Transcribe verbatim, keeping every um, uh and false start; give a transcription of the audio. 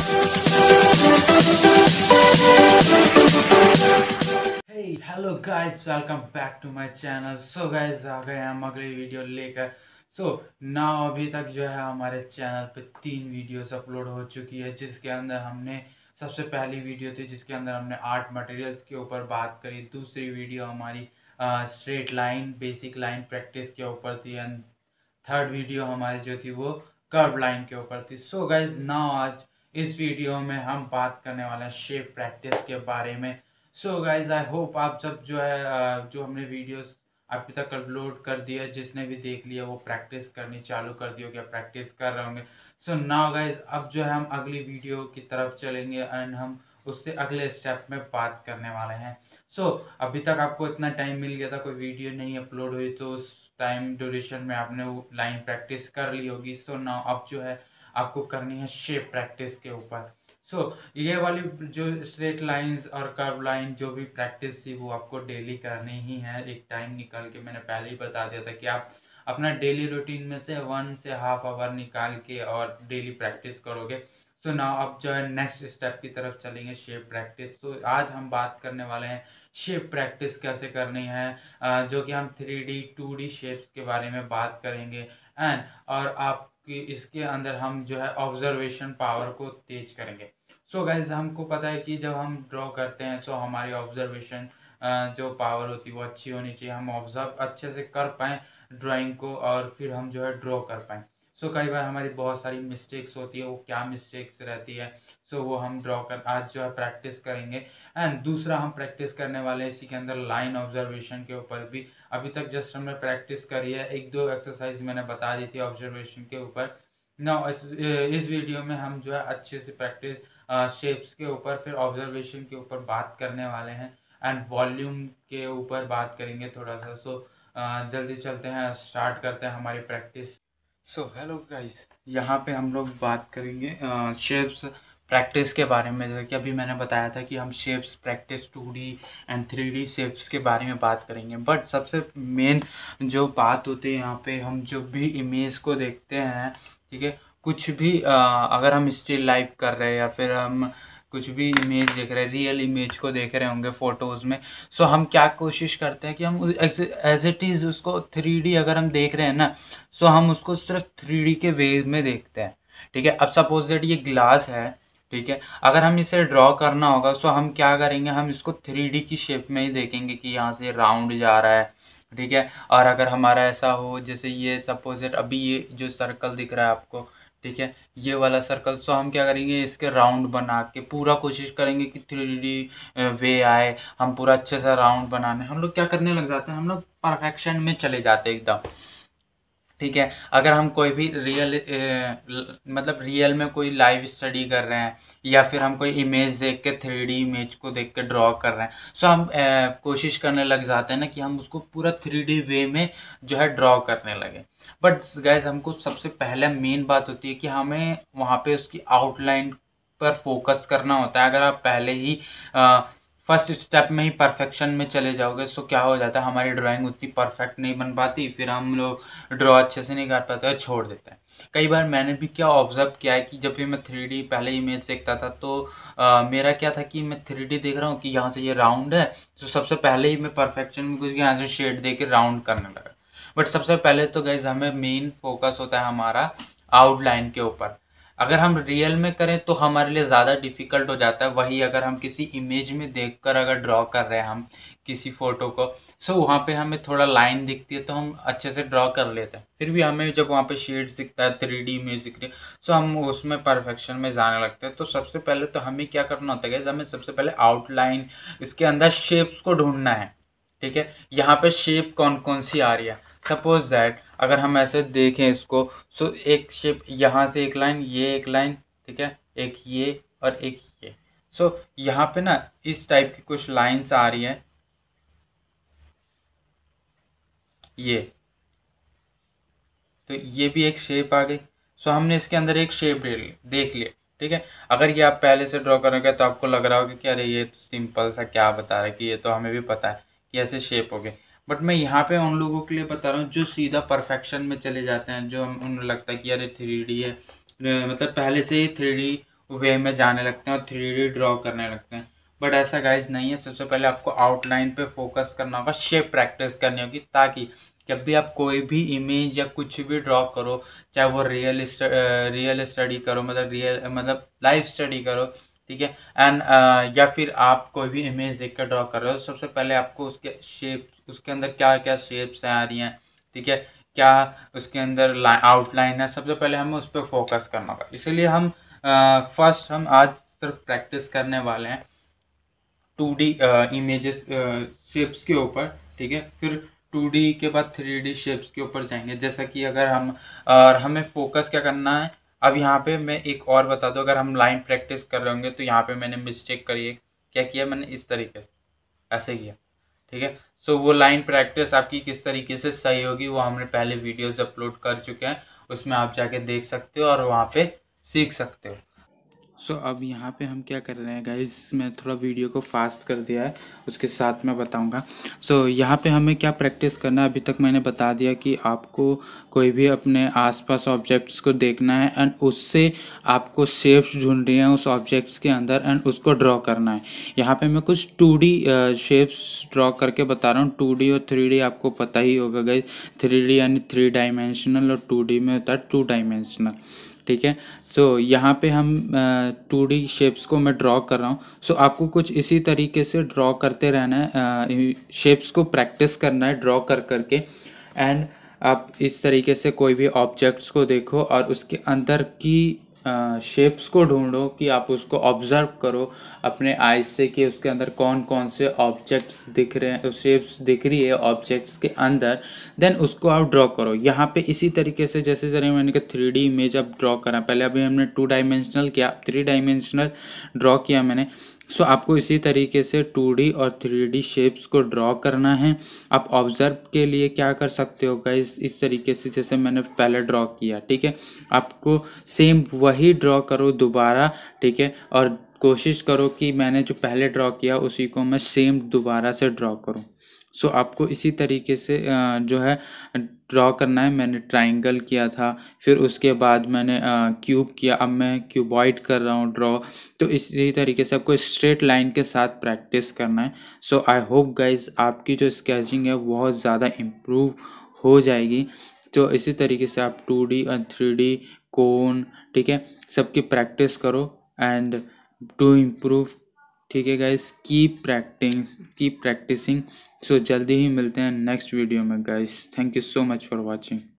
Hello guys, welcome back to my channel. So guys, आ गए हम अगली वीडियो लेकर। सो नाउ अभी तक जो है हमारे चैनल पे तीन वीडियोस अपलोड हो चुकी है, जिसके अंदर हमने सबसे पहली वीडियो थी जिसके अंदर हमने आर्ट मटेरियल्स के ऊपर बात करी। दूसरी वीडियो हमारी straight line basic line practice के ऊपर थी एंड थर्ड वीडियो हमारी जो थी वो कर्व लाइन के ऊपर थी। सो गाइज, नाउ आज इस वीडियो में हम बात करने वाले हैं शेप प्रैक्टिस के बारे में। सो गाइज, आई होप आप सब जो है अ, जो हमने वीडियोस अभी तक अपलोड कर दिया, जिसने भी देख लिया वो प्रैक्टिस करनी चालू कर दी होगी, प्रैक्टिस कर रहे होंगे। सो नाउ गाइज, अब जो है हम अगली वीडियो की तरफ चलेंगे एंड हम उससे अगले स्टेप में बात करने वाले हैं। सो so, अभी तक आपको इतना टाइम मिल गया था, कोई वीडियो नहीं अपलोड हुई, तो उस टाइम ड्यूरेशन में आपने वो लाइन प्रैक्टिस कर ली होगी। सो so, नाउ अब जो है आपको करनी है शेप प्रैक्टिस के ऊपर। सो so, ये वाली जो स्ट्रेट लाइंस और कर्व लाइन जो भी प्रैक्टिस थी वो आपको डेली करनी ही है। एक टाइम निकाल के, मैंने पहले ही बता दिया था कि आप अपना डेली रूटीन में से वन से हाफ आवर निकाल के और डेली प्रैक्टिस करोगे। सो so, नाउ अब जो है नेक्स्ट स्टेप की तरफ चलेंगे, शेप प्रैक्टिस। तो आज हम बात करने वाले हैं शेप प्रैक्टिस कैसे करनी है, जो कि हम three D two D shapes के बारे में बात करेंगे एंड और आपकी इसके अंदर हम जो है ऑब्जर्वेशन पावर को तेज करेंगे। सो so गाइज, हमको पता है कि जब हम ड्रॉ करते हैं सो हमारी ऑब्जर्वेशन जो पावर होती है वो अच्छी होनी चाहिए, हम ऑब्जर्व अच्छे से कर पाएँ ड्राइंग को और फिर हम जो है ड्रॉ कर पाएँ। सो so, कई बार हमारी बहुत सारी मिस्टेक्स होती है, वो क्या मिस्टेक्स रहती है सो so, वो हम ड्रॉ कर आज जो है प्रैक्टिस करेंगे। एंड दूसरा हम प्रैक्टिस करने वाले हैं इसी के अंदर लाइन ऑब्जर्वेशन के ऊपर भी। अभी तक जस्ट हमने प्रैक्टिस करी है, एक दो एक्सरसाइज मैंने बता दी थी ऑब्जर्वेशन के ऊपर। ना इस, इस वीडियो में हम जो है अच्छे से प्रैक्टिस शेप्स के ऊपर फिर ऑब्जर्वेशन के ऊपर बात करने वाले हैं एंड वॉल्यूम के ऊपर बात करेंगे थोड़ा सा। सो so, जल्दी चलते हैं, स्टार्ट करते हैं हमारी प्रैक्टिस। सो हेलो गाइस, यहाँ पे हम लोग बात करेंगे शेप्स प्रैक्टिस के बारे में। जैसे कि अभी मैंने बताया था कि हम shapes practice two D and three D shapes के बारे में बात करेंगे, बट सबसे मेन जो बात होती है यहाँ पे, हम जो भी इमेज को देखते हैं, ठीक है, कुछ भी आ, अगर हम स्टिल लाइफ कर रहे हैं या फिर हम कुछ भी इमेज देख रहे हैं, रियल इमेज को देख रहे होंगे फोटोज़ में, सो हम क्या कोशिश करते हैं कि हम एज इट इज़ उसको थ्री डी अगर हम देख रहे हैं ना, सो हम उसको सिर्फ थ्री डी के वे में देखते हैं। ठीक है, अब सपोज दैट ये ग्लास है, ठीक है, अगर हम इसे ड्रॉ करना होगा सो हम क्या करेंगे, हम इसको थ्री डी की शेप में ही देखेंगे कि यहाँ से राउंड जा रहा है। ठीक है, और अगर हमारा ऐसा हो जैसे ये सपोज दैट अभी ये जो सर्कल दिख रहा है आपको, ठीक है, ये वाला सर्कल, सो हम क्या करेंगे, इसके राउंड बना के पूरा कोशिश करेंगे कि थ्री डी वे आए, हम पूरा अच्छे से राउंड बनाने हम लोग क्या करने लग जाते हैं, हम लोग परफेक्शन में चले जाते हैं एकदम। ठीक है, अगर हम कोई भी रियल मतलब रियल में कोई लाइव स्टडी कर रहे हैं या फिर हम कोई इमेज देख के थ्री डी इमेज को देख के ड्रॉ कर रहे हैं, सो हम ए, कोशिश करने लग जाते हैं ना कि हम उसको पूरा थ्री डी वे में जो है ड्रॉ करने लगे। बट गाइज, हमको सबसे पहले मेन बात होती है कि हमें वहाँ पे उसकी आउटलाइन पर फोकस करना होता है। अगर आप पहले ही आ, फर्स्ट स्टेप में ही परफेक्शन में चले जाओगे सो क्या हो जाता है, हमारी ड्राइंग उतनी परफेक्ट नहीं बन पाती, फिर हम लोग ड्रॉ अच्छे से नहीं कर पाते हैं, छोड़ देते हैं। कई बार मैंने भी क्या ऑब्जर्व किया है कि जब भी मैं थ्री डी पहले इमेज देखता था तो आ, मेरा क्या था कि मैं थ्री डी देख रहा हूँ कि यहाँ से ये राउंड है, तो सबसे पहले ही मैं परफेक्शन में कुछ यहाँ से शेड दे के राउंड करने लगा। बट सबसे पहले तो गाइज हमें मेन फोकस होता है हमारा आउटलाइन के ऊपर। अगर हम रियल में करें तो हमारे लिए ज़्यादा डिफ़िकल्ट हो जाता है, वही अगर हम किसी इमेज में देखकर अगर ड्रॉ कर रहे हैं हम किसी फ़ोटो को, सो वहाँ पे हमें थोड़ा लाइन दिखती है तो हम अच्छे से ड्रॉ कर लेते हैं। फिर भी हमें जब वहाँ पे शेड्स दिखता है, थ्री डी इमेज दिख रही है, सो हम उसमें परफेक्शन में जाने लगते हैं। तो सबसे पहले तो हमें क्या करना होता है, हमें सबसे पहले आउटलाइन, इसके अंदर शेप्स को ढूंढना है। ठीक है, यहाँ पे शेप कौन कौन सी आ रही है, सपोज दैट अगर हम ऐसे देखें इसको, सो एक शेप यहाँ से एक लाइन, ये एक लाइन, ठीक है, एक ये और एक ये। सो यहाँ पे ना इस टाइप की कुछ लाइंस आ रही हैं, ये तो ये भी एक शेप आ गई। सो हमने इसके अंदर एक शेप देख लिया। ठीक है, अगर ये आप पहले से ड्रॉ करोगे तो आपको लग रहा होगा कि अरे ये तो सिंपल सा क्या बता रहा है, कि ये तो हमें भी पता है कि ऐसे शेप हो गए। बट मैं यहाँ पे उन लोगों के लिए बता रहा हूँ जो सीधा परफेक्शन में चले जाते हैं, जो उन्हें लगता है कि अरे थ्री डी है, मतलब पहले से ही थ्री डी वे में जाने लगते हैं और थ्री डी ड्रॉ करने लगते हैं। बट ऐसा गाइज नहीं है। सबसे पहले आपको आउटलाइन पे फोकस करना होगा, शेप प्रैक्टिस करनी होगी, ताकि जब भी आप कोई भी इमेज या कुछ भी ड्रॉ करो, चाहे वो रियल रियल स्टडी करो, मतलब रियल मतलब लाइव स्टडी करो, ठीक है, एंड uh, या फिर आप कोई भी इमेज देख कर ड्रॉ कर रहे हो, सबसे पहले आपको उसके शेप, उसके अंदर क्या क्या शेप्स आ रही हैं, ठीक है, क्या उसके अंदर आउटलाइन है, सबसे पहले हमें उस पर फोकस करना होगा। इसीलिए हम फर्स्ट uh, हम आज सिर्फ प्रैक्टिस करने वाले हैं टू डी इमेजेस शेप्स के ऊपर, ठीक है, फिर टू डी के बाद थ्री डी शेप्स के ऊपर जाएंगे। जैसा कि अगर हम और हमें फोकस क्या करना है, अब यहाँ पे मैं एक और बता दूँ, अगर हम लाइन प्रैक्टिस कर रहे होंगे तो यहाँ पे मैंने मिस्टेक करी है। क्या किया मैंने, इस तरीके से ऐसे किया, ठीक है। सो वो लाइन प्रैक्टिस आपकी किस तरीके से सही होगी वो हमने पहले वीडियोस अपलोड कर चुके हैं, उसमें आप जाके देख सकते हो और वहाँ पे सीख सकते हो। सो so, अब यहाँ पे हम क्या कर रहे हैं गाइस, मैं थोड़ा वीडियो को फास्ट कर दिया है, उसके साथ मैं बताऊँगा। सो so, यहाँ पे हमें क्या प्रैक्टिस करना है, अभी तक मैंने बता दिया कि आपको कोई भी अपने आसपास ऑब्जेक्ट्स को देखना है एंड उससे आपको शेप्स ढूंढ रही हैं उस ऑब्जेक्ट्स के अंदर एंड उसको ड्रॉ करना है। यहाँ पे मैं कुछ टू डी शेप्स ड्रॉ करके बता रहा हूँ। टू डी और थ्री डी आपको पता ही होगा गाइस, थ्री डी यानी थ्री डायमेंशनल और टू डी में होता है टू डायमेंशनल, ठीक है। सो so, यहाँ पे हम टू डी शेप्स को मैं ड्रॉ कर रहा हूँ। सो so, आपको कुछ इसी तरीके से ड्रॉ करते रहना है, शेप्स को प्रैक्टिस करना है ड्रॉ कर करके। एंड आप इस तरीके से कोई भी ऑब्जेक्ट्स को देखो और उसके अंदर की शेप्स को ढूंढो, कि आप उसको ऑब्जर्व करो अपने आइज से कि उसके अंदर कौन कौन से ऑब्जेक्ट्स दिख रहे हैं, शेप्स दिख रही है ऑब्जेक्ट्स के अंदर, देन उसको आप ड्रॉ करो। यहाँ पे इसी तरीके से जैसे जैसे मैंने कहा थ्री डी इमेज आप ड्रॉ करा, पहले अभी हमने टू डायमेंशनल किया, थ्री डायमेंशनल ड्रॉ किया मैंने। सो so, आपको इसी तरीके से टू डी और थ्री डी शेप्स को ड्रॉ करना है। आप ऑब्जर्व के लिए क्या कर सकते हो गाइस, इस तरीके से जैसे मैंने पहले ड्रॉ किया, ठीक है, आपको सेम वही ड्रॉ करो दोबारा, ठीक है, और कोशिश करो कि मैंने जो पहले ड्रॉ किया उसी को मैं सेम दोबारा से ड्रॉ करूं। सो so, आपको इसी तरीके से जो है ड्रॉ करना है। मैंने ट्राइंगल किया था, फिर उसके बाद मैंने क्यूब किया, अब मैं क्यूबॉइड कर रहा हूँ ड्रॉ। तो इसी तरीके से आपको स्ट्रेट लाइन के साथ प्रैक्टिस करना है। सो आई होप गाइज आपकी जो स्केचिंग है बहुत ज़्यादा इम्प्रूव हो जाएगी। तो इसी तरीके से आप टू डी और थ्री डी कोन, ठीक है, सबकी प्रैक्टिस करो एंड टू इम्प्रूव, ठीक है guys, keep practice keep practicing. So जल्दी ही मिलते हैं नेक्स्ट वीडियो में guys. Thank you so much for watching.